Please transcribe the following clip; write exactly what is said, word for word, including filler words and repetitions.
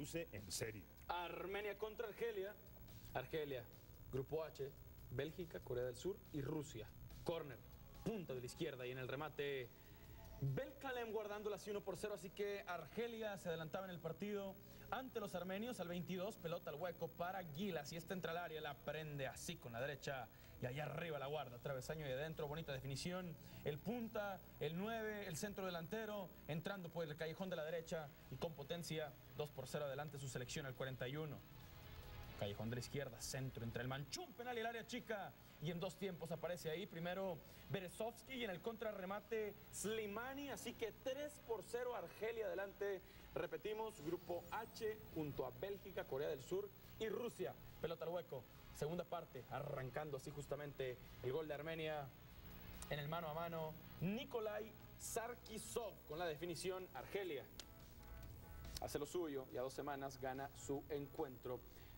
luce en serio. Armenia contra Argelia. Argelia, Grupo H, Bélgica, Corea del Sur y Rusia. Córner, punta de la izquierda y en el remate Belkalem guardándola así uno por cero, así que Argelia se adelantaba en el partido ante los armenios al veintidós, pelota al hueco para Gilas y esta entra al área, la prende así con la derecha y allá arriba la guarda, travesaño y adentro, bonita definición, el punta, el nueve, el centro delantero, entrando por el callejón de la derecha y con potencia, dos por cero adelante su selección al cuarenta y uno. Callejón de la izquierda, centro entre el manchón penal y el área chica. Y en dos tiempos aparece ahí. Primero Berezovsky y en el contrarremate Slimani. Así que tres por cero Argelia adelante. Repetimos, Grupo H junto a Bélgica, Corea del Sur y Rusia. Pelota al hueco. Segunda parte, arrancando así justamente el gol de Armenia. En el mano a mano, Nikolai Sarkisov con la definición. Argelia hace lo suyo y a dos semanas gana su encuentro